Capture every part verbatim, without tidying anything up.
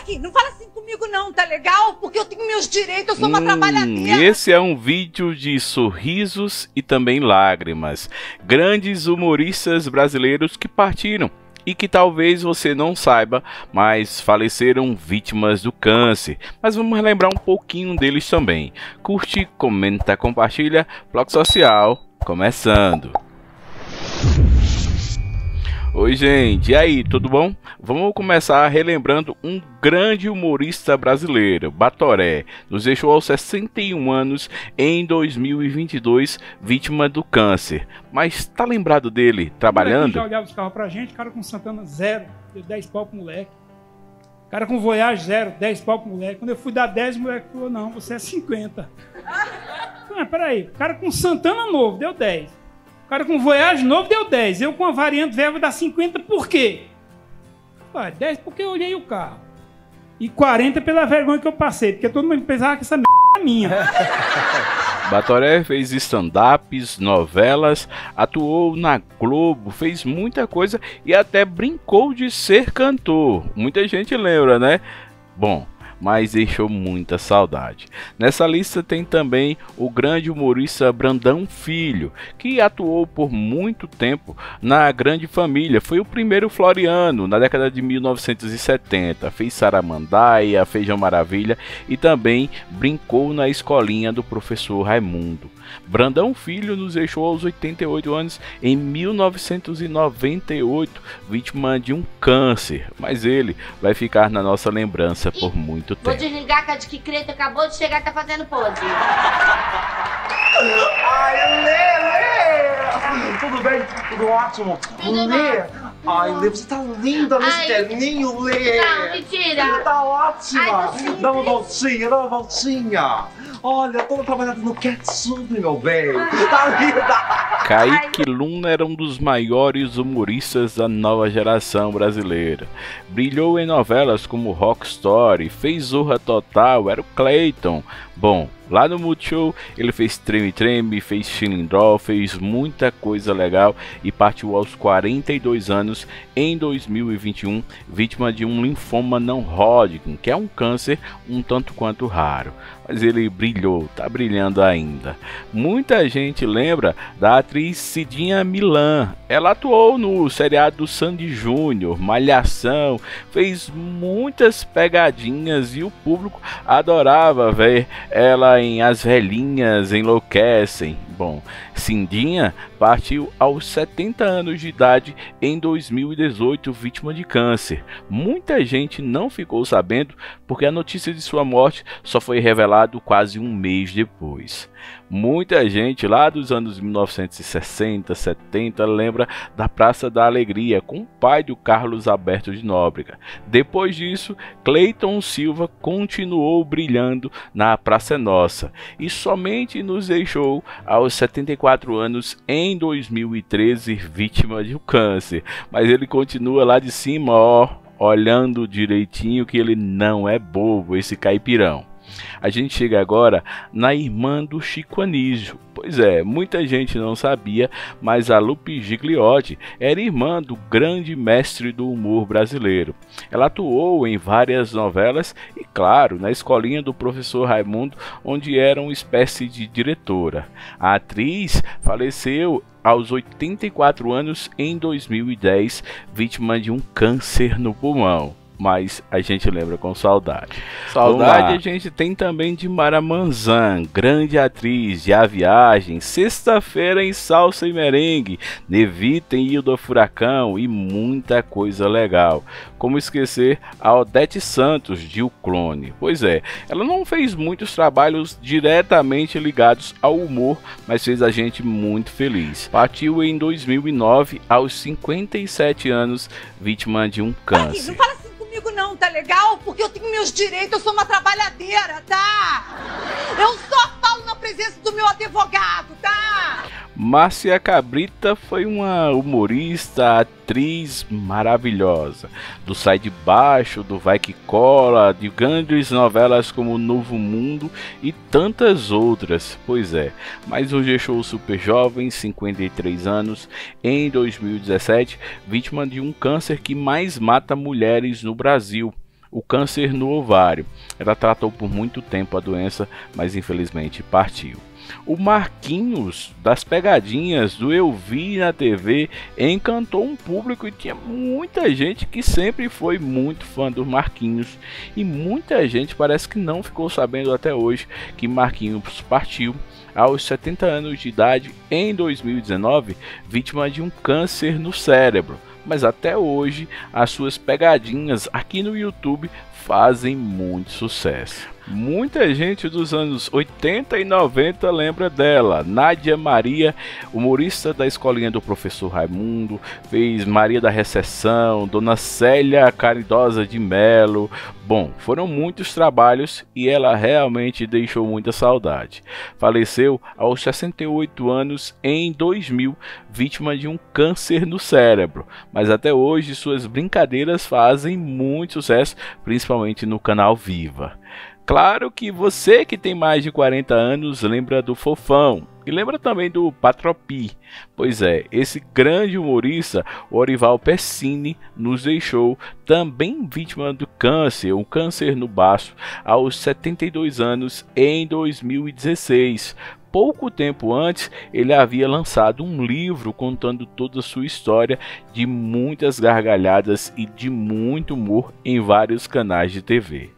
Aqui, não fala assim comigo não, tá legal? Porque eu tenho meus direitos, eu sou uma hum, trabalhadeira. Esse é um vídeo de sorrisos e também lágrimas. Grandes humoristas brasileiros que partiram e que talvez você não saiba, mas faleceram vítimas do câncer. Mas vamos relembrar um pouquinho deles também. Curte, comenta, compartilha. Bloco Social começando. Oi gente, e aí, tudo bom? Vamos começar relembrando um grande humorista brasileiro, Batoré. Nos deixou aos sessenta e um anos em dois mil e vinte e dois, vítima do câncer. Mas tá lembrado dele trabalhando? Já olhava os carros pra gente, cara com Santana zero, deu dez pau pro moleque. Cara com Voyage zero, dez pau pro moleque. Quando eu fui dar dez, o moleque falou, não, você é cinquenta. Ah, peraí, o cara com Santana novo, deu dez. O cara com Voyage novo deu dez. Eu com a variante velha vou dar cinquenta, por quê? Ah, dez porque eu olhei o carro. E quarenta pela vergonha que eu passei, porque todo mundo pensava que essa merda é minha. Batoré fez stand-ups, novelas, atuou na Globo, fez muita coisa e até brincou de ser cantor. Muita gente lembra, né? Bom, mas deixou muita saudade. Nessa lista tem também o grande humorista Brandão Filho, que atuou por muito tempo na Grande Família. Foi o primeiro Floriano na década de mil novecentos e setenta. Fez Saramandaia, Feijão Maravilha e também brincou na escolinha do professor Raimundo. Brandão Filho nos deixou aos oitenta e oito anos em mil novecentos e noventa e oito, vítima de um câncer, mas ele vai ficar na nossa lembrança por muito tempo. Vou desligar que a de que creta acabou de chegar e tá fazendo pose. Ai, Lê, Lê! Tudo bem? Tudo ótimo? Tudo Lê! bom. Ai, Lê, você tá linda nesse Ai. terninho, Lê! Não, mentira! Tá ótima! Ai, tô simples. Dá uma voltinha, dá uma voltinha! Olha, toda trabalhada no ketchup, meu bem! Tá linda! Kaique Luna era um dos maiores humoristas da nova geração brasileira. Brilhou em novelas como Rock Story, fez Zorra Total, era o Clayton. Bom, lá no Multishow ele fez Treme Treme, fez Chilindró, fez muita coisa legal e partiu aos quarenta e dois anos em dois mil e vinte e um, vítima de um linfoma não Hodgkin, que é um câncer um tanto quanto raro. Mas ele brilhou, tá brilhando ainda. Muita gente lembra da atriz Cidinha Milan. Ela atuou no seriado Sandy Júnior, Malhação, fez muitas pegadinhas e o público adorava ver ela em As Velhinhas Enlouquecem. Bom, Cidinha partiu aos setenta anos de idade em dois mil e dezoito, vítima de câncer. Muita gente não ficou sabendo porque a notícia de sua morte só foi revelada quase um mês depois. Muita gente lá dos anos mil novecentos e sessenta, setenta lembra da Praça da Alegria com o pai do Carlos Alberto de Nóbrega. Depois disso, Cleiton Silva continuou brilhando na Praça Nossa e somente nos deixou aos setenta e quatro anos em dois mil e treze, vítima de um câncer. Mas ele continua lá de cima, ó, olhando direitinho que ele não é bobo, esse caipirão. A gente chega agora na irmã do Chico Anísio. Pois é, muita gente não sabia, mas a Lupe Gigliotti era irmã do grande mestre do humor brasileiro. Ela atuou em várias novelas e, claro, na escolinha do professor Raimundo, onde era uma espécie de diretora. A atriz faleceu aos oitenta e quatro anos em dois mil e dez, vítima de um câncer no pulmão. Mas a gente lembra com saudade. Saudade a gente tem também de Mara Manzan, grande atriz de A Viagem, Sexta-feira em Salsa e Merengue, Nevita em Ilha do Furacão e muita coisa legal. Como esquecer a Odete Santos de O Clone. Pois é, ela não fez muitos trabalhos diretamente ligados ao humor, mas fez a gente muito feliz. Partiu em dois mil e nove aos cinquenta e sete anos, vítima de um câncer. Não fala assim comigo não, tá legal? Porque eu tenho meus direitos, eu sou uma trabalhadeira, tá? Eu só falo na presença do meu advogado, tá? Márcia Cabrita foi uma humorista, atriz maravilhosa. Do Sai de Baixo, do Vai Que Cola, de grandes novelas como Novo Mundo e tantas outras. Pois é, mas hoje deixou super jovem, cinquenta e três anos, em dois mil e dezessete, vítima de um câncer que mais mata mulheres no Brasil. o câncer no ovário. Ela tratou por muito tempo a doença, mas infelizmente partiu. O Marquinhos, das pegadinhas do Eu Vi na T V, encantou um público e tinha muita gente que sempre foi muito fã do Marquinhos. E muita gente parece que não ficou sabendo até hoje que Marquinhos partiu aos setenta anos de idade em dois mil e dezenove, vítima de um câncer no cérebro. Mas até hoje as suas pegadinhas aqui no YouTube fazem muito sucesso. Muita gente dos anos oitenta e noventa lembra dela. Nádia Maria, humorista da escolinha do professor Raimundo, fez Maria da Recessão, Dona Célia Caridosa de Melo. Bom, foram muitos trabalhos e ela realmente deixou muita saudade. Faleceu aos sessenta e oito anos em dois mil, vítima de um câncer no cérebro. Mas até hoje suas brincadeiras fazem muito sucesso, principalmente no canal Viva. Claro que você que tem mais de quarenta anos lembra do Fofão e lembra também do Patropi. Pois é, esse grande humorista, Orival Pessini, nos deixou também vítima do câncer, um câncer no baço, aos setenta e dois anos em dois mil e dezesseis. Pouco tempo antes, ele havia lançado um livro contando toda a sua história de muitas gargalhadas e de muito humor em vários canais de T V.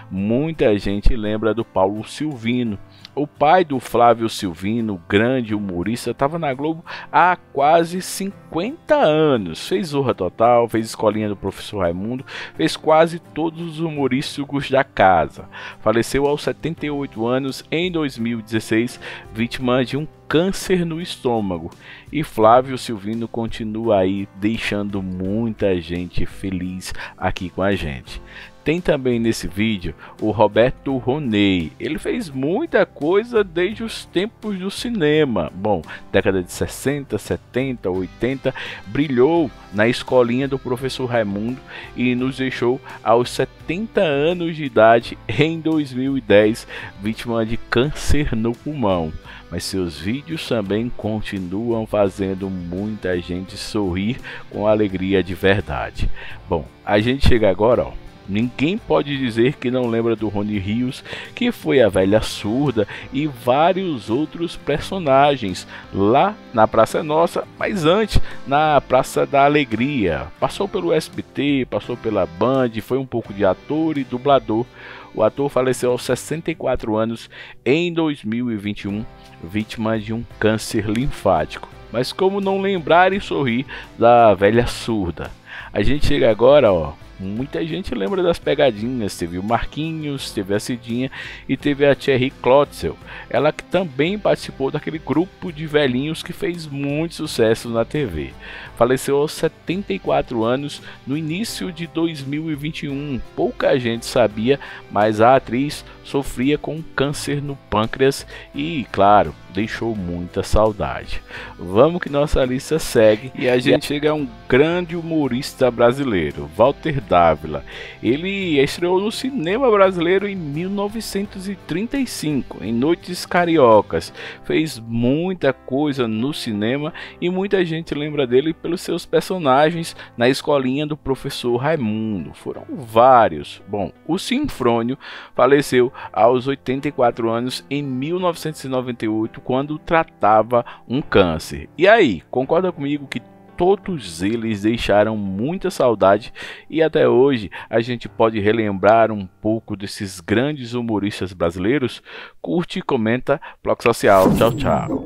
Muita gente lembra do Paulo Silvino. O pai do Flávio Silvino, grande humorista, estava na Globo há quase cinquenta anos. Fez Zorra Total, fez Escolinha do Professor Raimundo, fez quase todos os humorísticos da casa. Faleceu aos setenta e oito anos em dois mil e dezesseis, vítima de um câncer no estômago. E Flávio Silvino continua aí deixando muita gente feliz aqui com a gente. Tem também nesse vídeo o Roberto Roney. Ele fez muita coisa desde os tempos do cinema. Bom, década de sessenta, setenta, oitenta, brilhou na escolinha do professor Raimundo e nos deixou aos setenta anos de idade em dois mil e dez, vítima de câncer no pulmão. Mas seus vídeos também continuam fazendo muita gente sorrir com alegria de verdade. Bom, a gente chega agora, ó. Ninguém pode dizer que não lembra do Rony Rios, que foi a velha surda e vários outros personagens lá na Praça Nossa, mas antes na Praça da Alegria. Passou pelo S B T, passou pela Band, foi um pouco de ator e dublador. O ator faleceu aos sessenta e quatro anos em dois mil e vinte e um, vítima de um câncer linfático. Mas como não lembrar e sorrir da velha surda? A gente chega agora, ó. Muita gente lembra das pegadinhas, teve o Marquinhos, teve a Cidinha e teve a Thierry Klotzel, ela que também participou daquele grupo de velhinhos que fez muito sucesso na T V. Faleceu aos setenta e quatro anos no início de dois mil e vinte e um, pouca gente sabia, mas a atriz sofria com câncer no pâncreas e, claro, deixou muita saudade. Vamos que nossa lista segue e a gente chega a um grande humorista brasileiro, Walter Dávila. Ele estreou no cinema brasileiro em mil novecentos e trinta e cinco, em Noites Cariocas. Fez muita coisa no cinema e muita gente lembra dele pelos seus personagens na escolinha do professor Raimundo. Foram vários. Bom, o Sinfrônio faleceu aos oitenta e quatro anos em mil novecentos e noventa e oito, quando tratava um câncer. E aí, concorda comigo que todos eles deixaram muita saudade e até hoje a gente pode relembrar um pouco desses grandes humoristas brasileiros? Curte e comenta, Bloco Social. Tchau, tchau.